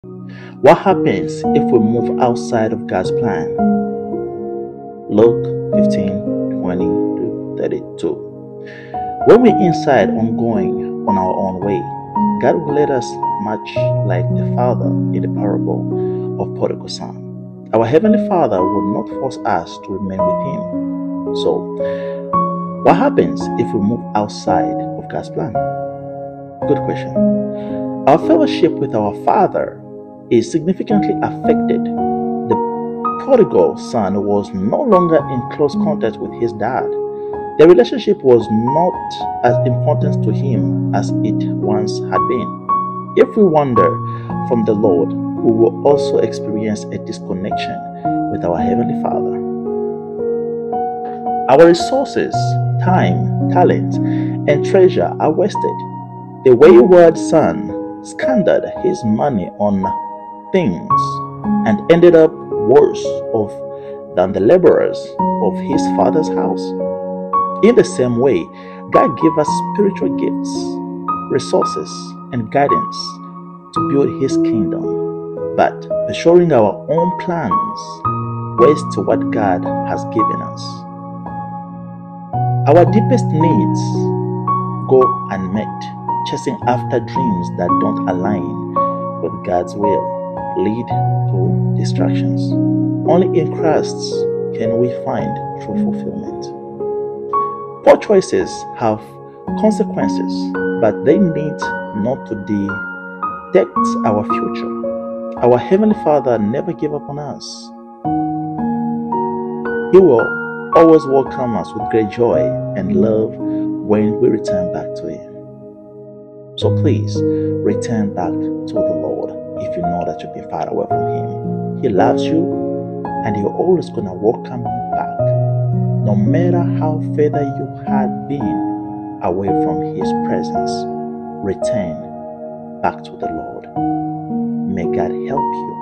What happens if we move outside of God's plan? Luke 15:20-32. When we're inside on going on our own way, God will let us much like the father in the parable of prodigal son. Our Heavenly Father will not force us to remain with Him. So, what happens if we move outside of God's plan? Good question. Our fellowship with our Father is significantly affected. The prodigal son was no longer in close contact with his dad. The relationship was not as important to him as it once had been. If we wander from the Lord, we will also experience a disconnection with our Heavenly Father. Our resources, time, talent, and treasure are wasted. The wayward son squandered his money on things and ended up worse off than the laborers of his father's house. In the same way, God gave us spiritual gifts, resources, and guidance to build His kingdom. But pursuing our own plans wastes what God has given us. Our deepest needs go unmet. Chasing after dreams that don't align with God's will lead to distractions. Only in Christ can we find true fulfillment. Poor choices have consequences, but they need not to dictate our future. Our Heavenly Father never gave up on us. He will always welcome us with great joy and love when we return back to Him. So please return back to the Lord if you know that you've been far away from Him. He loves you and He's always going to welcome you back. No matter how further you had been away from His presence, return back to the Lord. May God help you